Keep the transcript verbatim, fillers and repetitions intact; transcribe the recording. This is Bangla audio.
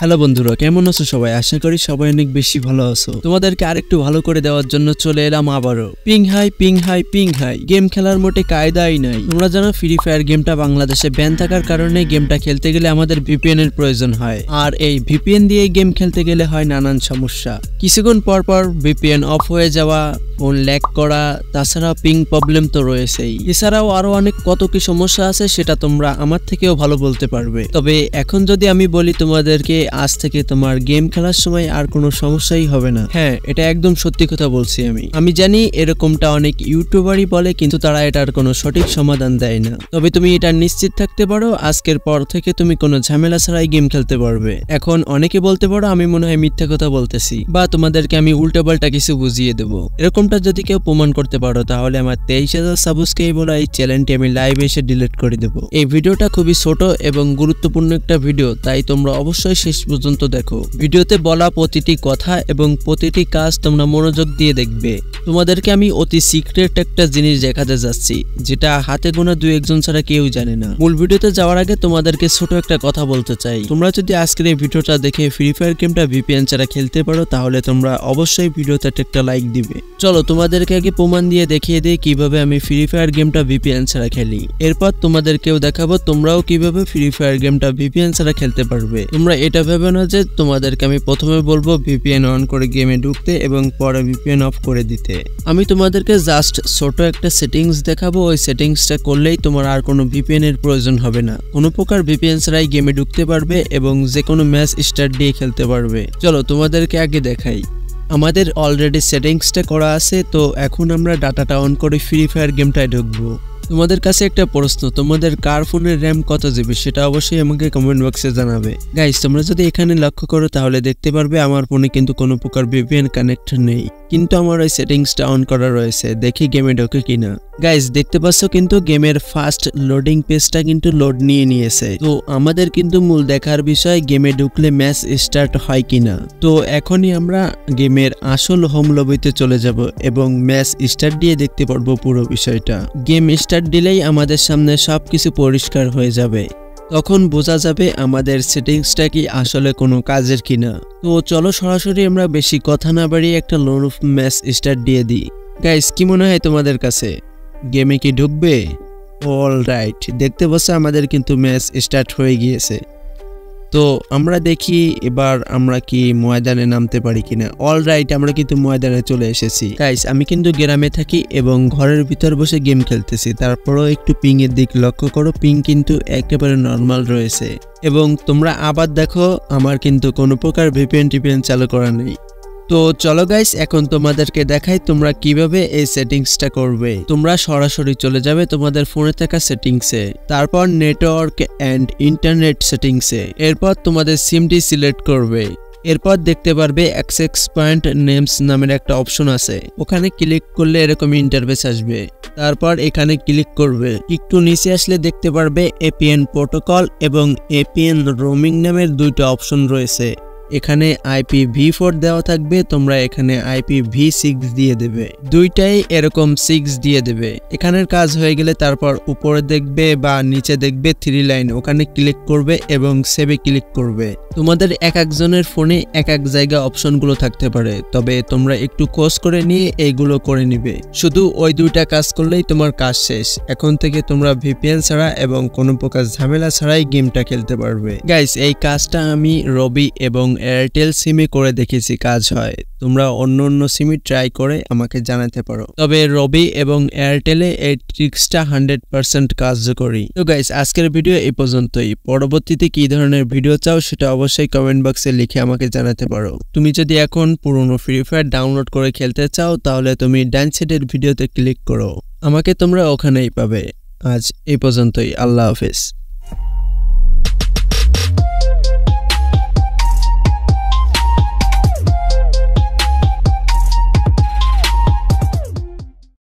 হ্যালো বন্ধুরা, কেমন আছো সবাই? আশা করি সবাই অনেক বেশি ভালো আছো। তোমাদেরকে আরেকটু ভালো করে দেওয়ার জন্য চলে এলাম আবারও। Ping high ping high ping high game খেলার মোটে কায়দাই নাই। তোমরা জানো ফ্রি ফায়ার গেমটা বাংলাদেশে ব্যান থাকার কারণে গেমটা খেলতে গেলে আমাদের ভিপিএন এর প্রয়োজন হয়, আর এই ভিপিএন দিয়ে গেম খেলতে গেলে হয় নানান সমস্যা। কিছুক্ষণ পর পর ভিপিএন অফ হয়ে যাওয়া, ফোন ল্যাগ করা, তাছাড়া পিং প্রবলেম তো রয়েছেই। এছাড়াও আরো অনেক কত কি সমস্যা আছে সেটা তোমরা আমার থেকেও ভালো বলতে পারবে। তবে এখন যদি আমি বলি তোমাদেরকে, আজ থেকে তোমার গেম খেলার সময় আর কোনো সমস্যাই হবে না। হ্যাঁ, এটা একদম সত্যি কথা বলছি। আমি আমি জানি এরকমটা অনেক ইউটিউবারই বলে, কিন্তু তারা এটার কোনো সঠিক সমাধান দেয় না। তবে তুমি এটা নিশ্চিত থাকতে পারো, আজকের পর থেকে তুমি কোনো ঝামেলা ছাড়াই গেম খেলতে পারবে। এখন অনেকে বলতে পারো আমি মনে হয় মিথ্যা কথা বলতেছি, বা তোমাদেরকে আমি উল্টাপাল্টা কিছু বুঝিয়ে দেবো। এরকমটা যদি কেউ প্রমাণ করতে পারো, তাহলে আমার তেইশ হাজার সাবস্ক্রাইবার এই চ্যানেলটি আমি লাইভ এসে ডিলিট করে দেবো। এই ভিডিওটা খুবই ছোট এবং গুরুত্বপূর্ণ একটা ভিডিও, তাই তোমরা অবশ্যই শেষ পর্যন্ত দেখো। ভিডিওতে বলা প্রতিটি কথা এবং প্রতিটি কাজ তোমরা মনোযোগ দিয়ে দেখবে। তোমাদেরকে আমি অতি সিক্রেট একটা জিনিস দেখাতে যাচ্ছি, যেটা হাতে গোনা দুই একজন ছাড়া কেউ জানে না। মূল ভিডিওতে যাওয়ার আগে তোমাদেরকে ছোট একটা কথা বলতে চাই। তোমরা যদি আজকের এই ভিডিওটা দেখে ফ্রি ফায়ার গেমটা ভিপিএন ছাড়া খেলতে পারো, তাহলে তোমরা অবশ্যই ভিডিওতে একটা লাইক দিবে। চলো তোমাদেরকে আগে প্রমাণ দিয়ে দেখিয়ে দিই কিভাবে আমি ফ্রি ফায়ার গেমটা ভিপিএন ছাড়া খেলি। এরপর তোমাদেরকেও দেখাবো তোমরাও কিভাবে ফ্রি ফায়ার গেমটা ভিপিএন ছাড়া খেলতে পারবে। তোমরা এটা ভেবে না যে তোমাদেরকে আমি প্রথমে বলবো ভিপিএন অন করে গেমে ঢুকতে এবং পরে ভিপিএন অফ করে দিতে। আমি তোমাদেরকে জাস্ট ছোট একটা সেটিংস দেখাবো। ওই সেটিংসটা করলেই তোমার আর কোনো ভিপিএন এর প্রয়োজন হবে না। কোনো প্রকার ভিপিএন ছাড়াই গেমে ঢুকতে পারবে এবং যে কোনো ম্যাচ স্টার্ট দিয়ে খেলতে পারবে। চলো তোমাদেরকে আগে দেখাই। আমাদের অলরেডি সেটিংসটা করা আছে, তো এখন আমরা ডাটাটা অন করে ফ্রি ফায়ার গেমটায় ঢুকবো। তোমাদের কাছে একটা প্রশ্ন, তোমাদের কার ফোনের র্যাম কত জিবি সেটা অবশ্যই আমাকে কমেন্ট বক্সে জানাবে। গাইস, তোমরা যদি এখানে লক্ষ্য করো তাহলে দেখতে পারবে আমার ফোনে কিন্তু কোনো প্রকার ভিপিএন কানেক্ট নেই, কিন্তু আমার ওই সেটিংসটা অন করা রয়েছে। দেখি গেমে ঢোকে কিনা। গাইস, দেখতে পাচ্ছ কিন্তু গেমের ফার্স্ট লোডিং পেজটা কিন্তু লোড নিয়ে নিয়েছে। তো আমাদের কিন্তু মূল দেখার বিষয় গেমে ঢুকলে ম্যাচ স্টার্ট হয় কিনা। তো এখনই আমরা গেমের আসল হোম লবিতে চলে যাব এবং ম্যাচ স্টার্ট দিয়ে দেখতে পারবো পুরো বিষয়টা। গেম স্টার্ট দিলেই আমাদের সামনে সবকিছু পরিষ্কার হয়ে যাবে, তখন বোঝা যাবে আমাদের সেটিংসটা কি আসলে কোনো কাজের কিনা। তো চলো সরাসরি আমরা বেশি কথা না বাড়িয়ে একটা লোড ম্যাচ স্টার্ট দিয়ে দিই। গাইস, কি মনে হয় তোমাদের কাছে, গেমে কি ঢুকবে? অল রাইট, দেখতে পাচ্ছ আমাদের কিন্তু ম্যাচ স্টার্ট হয়ে গিয়েছে। তো আমরা দেখি এবার আমরা কি ময়দানে নামতে পারি কিনা। অল রাইট, আমরা কিন্তু ময়দানে চলে এসেছি। গাইস, আমি কিন্তু গ্রামে থাকি এবং ঘরের ভিতর বসে গেম খেলতেছি। তারপরেও একটু পিং এর দিক লক্ষ্য করো, পিং কিন্তু একেবারে নর্মাল রয়েছে। এবং তোমরা আবার দেখো আমার কিন্তু কোনো প্রকার ভিপিএন টিপিএন চালু করা নেই। তো চলো গাইস, এখন তোমাদেরকে দেখাই তোমরা কিভাবে এই সেটিংসটা করবে। তোমরা সরাসরি চলে যাবে তোমাদের ফোনে থাকা সেটিংসে, তারপর নেটওয়ার্ক এন্ড ইন্টারনেট সেটিংসে। এরপর তোমাদের সিমটি সিলেক্ট করবে। এরপর দেখতে পারবে অ্যাক্সেস পয়েন্ট নেমস নামের একটা অপশন আছে, ওখানে ক্লিক করলে এরকম ইন্টারফেস আসবে। তারপর এখানে ক্লিক করবে। একটু নিচে আসলে দেখতে পারবে এপিএন প্রোটোকল এবং এপিএন রোমিং নামের দুইটা অপশন রয়েছে। এখানে আইপি ভি ফোর দেওয়া থাকবে, তোমরা এখানে আইপি ভি সিক্স দিয়ে দেবে। দুইটাই এরকম সিক্স দিয়ে দেবে। এখানের কাজ হয়ে গেলে তারপর উপরে দেখবে বা নিচে দেখবে থ্রি লাইন, ওখানে ক্লিক করবে এবং সেভে ক্লিক করবে। তোমাদের এক একজনের ফোনে এক এক জায়গা অপশনগুলো থাকতে পারে, তবে তোমরা একটু খোঁজ করে নিয়ে এইগুলো করে নিবে। শুধু ওই দুইটা কাজ করলেই তোমার কাজ শেষ। এখন থেকে তোমরা ভিপিএন ছাড়া এবং কোনো প্রকার ঝামেলা ছাড়াই গেমটা খেলতে পারবে। গাইস, এই কাজটা আমি রবি এবং এয়ারটেল সিমে করে দেখেছি, কাজ হয়। তোমরা অন্য অন্য সিমে ট্রাই করে আমাকে জানাতে পারো, তবে রবি এবং এয়ারটেলে এই ট্রিক্সটা হান্ড্রেড পার্সেন্ট কার্যকরী। তো গাইস, আজকের ভিডিও এই পর্যন্তই। পরবর্তীতে কি ধরনের ভিডিও চাও সেটা অবশ্যই কমেন্ট বক্সে লিখে আমাকে জানাতে পারো। তুমি যদি এখন পুরনো ফ্রি ফায়ার ডাউনলোড করে খেলতে চাও, তাহলে তুমি ডান সাইডের ভিডিওতে ক্লিক করো, আমাকে তোমরা ওখানেই পাবে। আজ এই পর্যন্তই, আল্লাহ হাফেজ।